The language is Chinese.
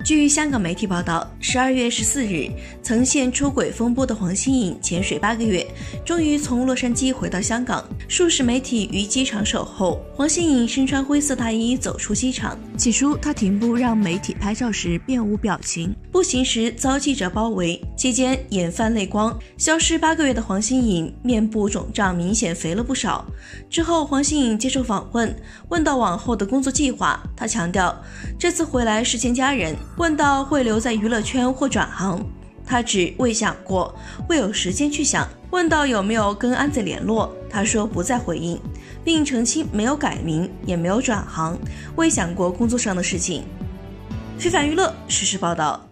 据香港媒体报道，12月14日，曾陷出轨风波的黄心颖潜水8个月，终于从洛杉矶回到香港。数十媒体于机场守候，黄心颖身穿灰色大衣走出机场。起初，她停步让媒体拍照时面无表情，步行时遭记者包围，期间眼泛泪光。消失8个月的黄心颖面部肿胀明显肥了不少。之后，黄心颖接受访问，问到往后的工作计划，她强调这次回来是见家人。问到会留在娱乐圈或转行，他指未想过，未有时间去想。问到有没有跟安子联络，他说不再回应，并澄清没有改名，也没有转行，未想过工作上的事情。非凡娱乐实时报道。